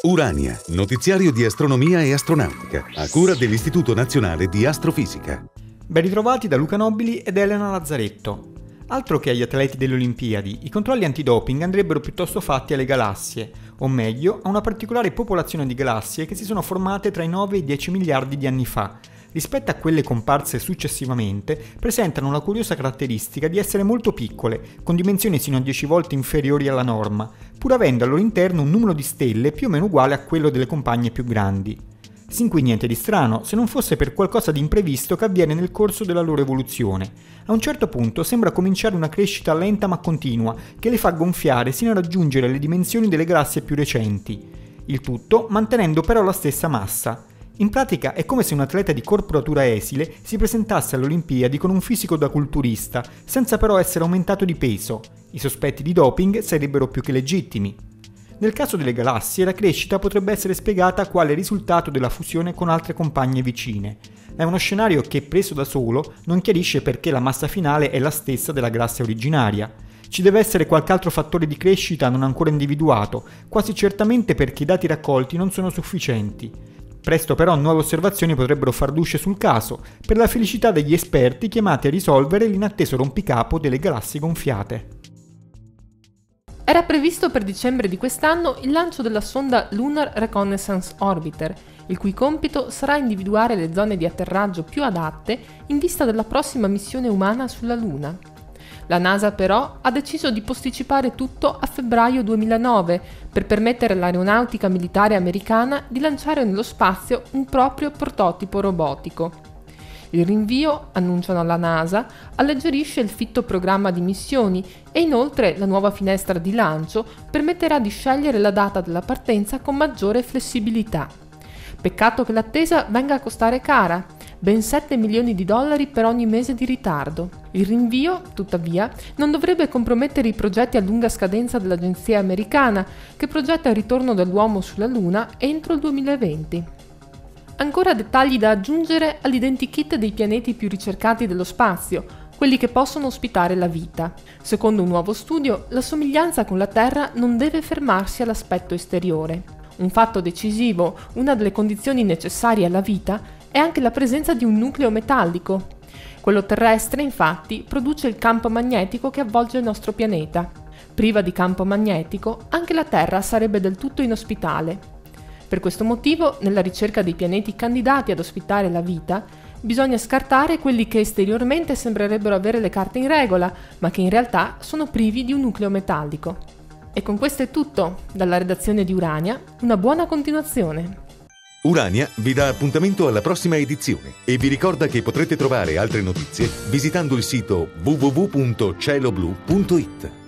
Urania, notiziario di astronomia e astronautica, a cura dell'Istituto Nazionale di Astrofisica. Ben ritrovati da Luca Nobili ed Elena Lazzaretto. Altro che agli atleti delle Olimpiadi, i controlli antidoping andrebbero piuttosto fatti alle galassie, o meglio, a una particolare popolazione di galassie che si sono formate tra i 9 e i 10 miliardi di anni fa. Rispetto a quelle comparse successivamente, presentano la curiosa caratteristica di essere molto piccole, con dimensioni sino a 10 volte inferiori alla norma, pur avendo al loro interno un numero di stelle più o meno uguale a quello delle compagne più grandi. Sin qui niente di strano, se non fosse per qualcosa di imprevisto che avviene nel corso della loro evoluzione. A un certo punto sembra cominciare una crescita lenta ma continua, che le fa gonfiare sino a raggiungere le dimensioni delle galassie più recenti. Il tutto mantenendo però la stessa massa. In pratica è come se un atleta di corporatura esile si presentasse alle Olimpiadi con un fisico da culturista, senza però essere aumentato di peso. I sospetti di doping sarebbero più che legittimi. Nel caso delle galassie, la crescita potrebbe essere spiegata quale risultato della fusione con altre compagne vicine. È uno scenario che, preso da solo, non chiarisce perché la massa finale è la stessa della galassia originaria. Ci deve essere qualche altro fattore di crescita non ancora individuato, quasi certamente perché i dati raccolti non sono sufficienti. Presto però nuove osservazioni potrebbero far luce sul caso, per la felicità degli esperti chiamati a risolvere l'inatteso rompicapo delle galassie gonfiate. Era previsto per dicembre di quest'anno il lancio della sonda Lunar Reconnaissance Orbiter, il cui compito sarà individuare le zone di atterraggio più adatte in vista della prossima missione umana sulla Luna. La NASA però ha deciso di posticipare tutto a febbraio 2009 per permettere all'aeronautica militare americana di lanciare nello spazio un proprio prototipo robotico. Il rinvio, annunciano la NASA, alleggerisce il fitto programma di missioni e inoltre la nuova finestra di lancio permetterà di scegliere la data della partenza con maggiore flessibilità. Peccato che l'attesa venga a costare cara, ben $7 milioni per ogni mese di ritardo. Il rinvio, tuttavia, non dovrebbe compromettere i progetti a lunga scadenza dell'agenzia americana, che progetta il ritorno dell'uomo sulla Luna entro il 2020. Ancora dettagli da aggiungere all'identikit dei pianeti più ricercati dello spazio, quelli che possono ospitare la vita. Secondo un nuovo studio, la somiglianza con la Terra non deve fermarsi all'aspetto esteriore. Un fatto decisivo, una delle condizioni necessarie alla vita, è anche la presenza di un nucleo metallico. Quello terrestre, infatti, produce il campo magnetico che avvolge il nostro pianeta. Priva di campo magnetico, anche la Terra sarebbe del tutto inospitale. Per questo motivo, nella ricerca dei pianeti candidati ad ospitare la vita, bisogna scartare quelli che esteriormente sembrerebbero avere le carte in regola, ma che in realtà sono privi di un nucleo metallico. E con questo è tutto. Dalla redazione di Urania, una buona continuazione. Urania vi dà appuntamento alla prossima edizione e vi ricorda che potrete trovare altre notizie visitando il sito www.cieloblu.it.